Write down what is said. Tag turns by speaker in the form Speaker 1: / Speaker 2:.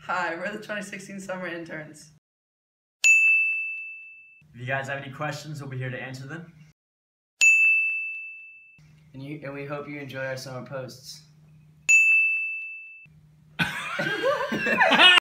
Speaker 1: Hi, we're the 2016 summer interns.
Speaker 2: If you guys have any questions, we'll be here to answer them.
Speaker 3: And we hope you enjoy our summer posts.